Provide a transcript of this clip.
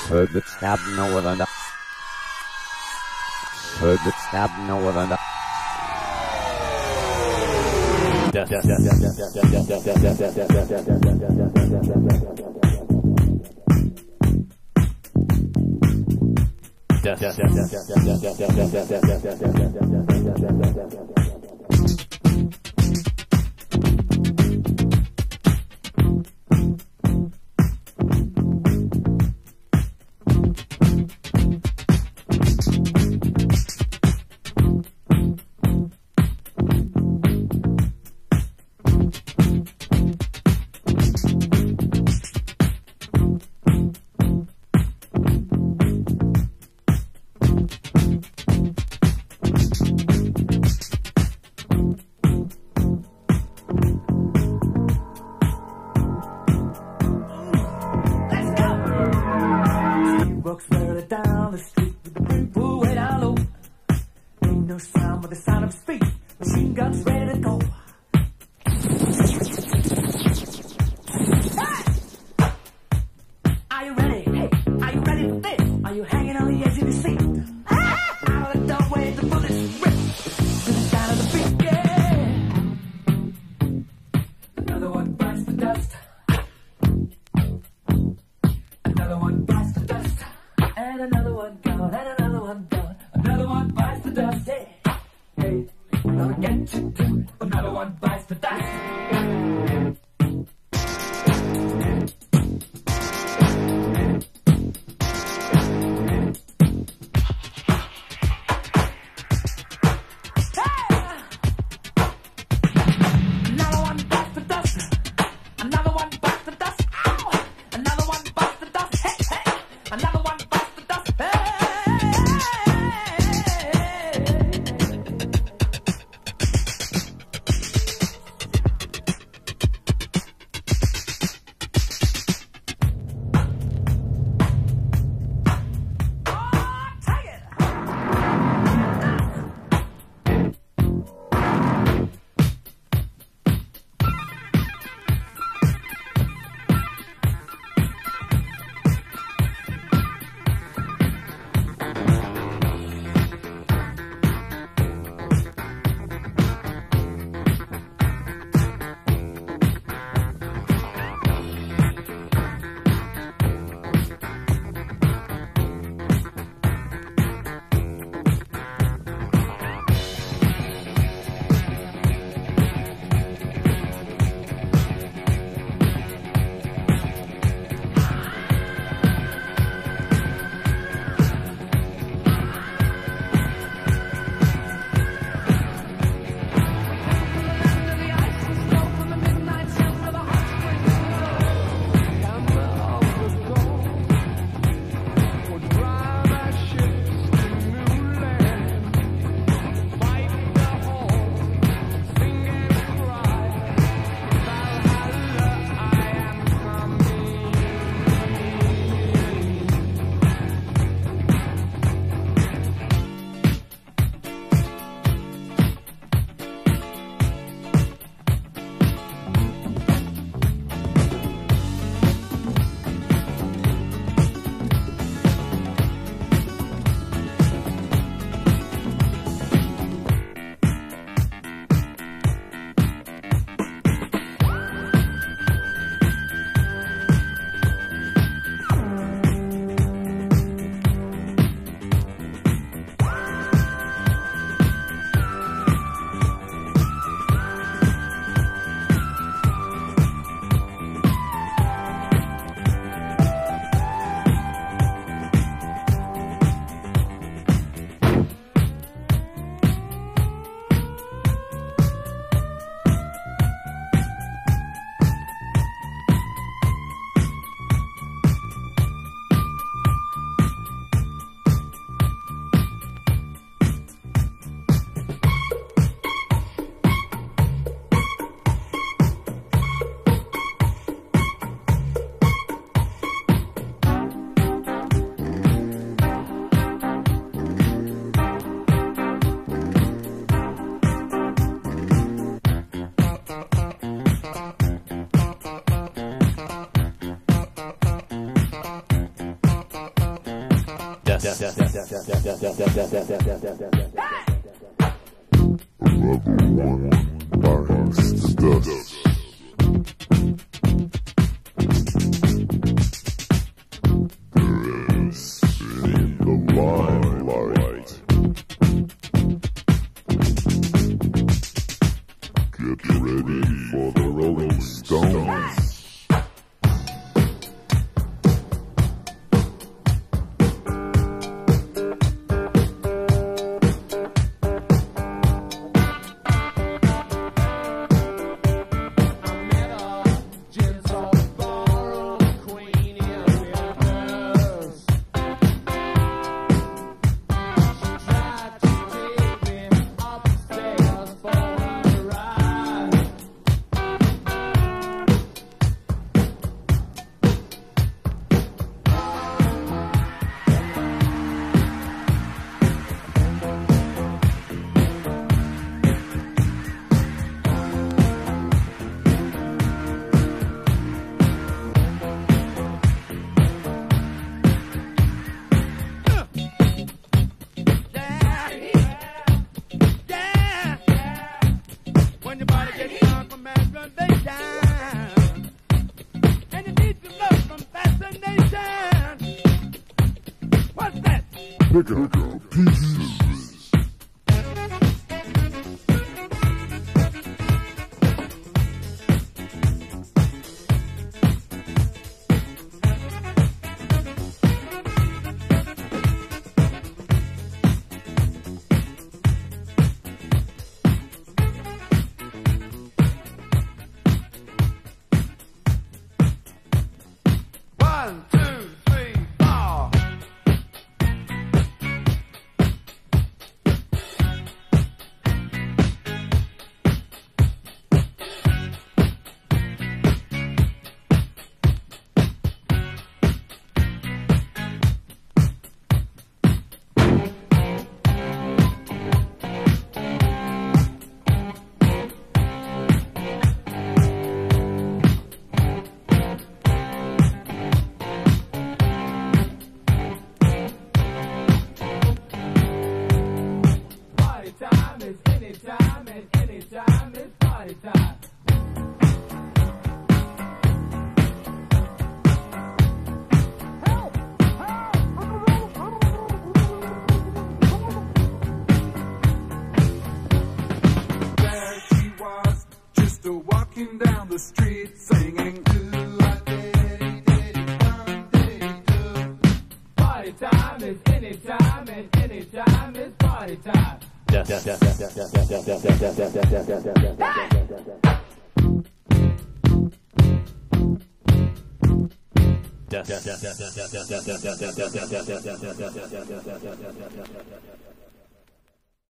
Öbütstabben orada. Öbütstabben orada. Walks further down the street with the brim pulled way down low. Ain't no sound but the sound of his feet. Machine guns ready to go. Hey! Are you ready? Hey, are you ready for this? Are you hanging on the edge of your seat? Out of the doorway, the bullets rip to the sound of the beat. Yeah. Another one bites the dust. Another one bites the dust. And another one gone, and another one gone. Another one bites the dust. Hey, hey, gonna get you too. Another one. Get ready for the Rolling Stones. Pick up pieces. One, two, three, four. Time is any time, and any time is party time. There she was, just walking down the street, singing Party time is any time, and any time is party time. Yes.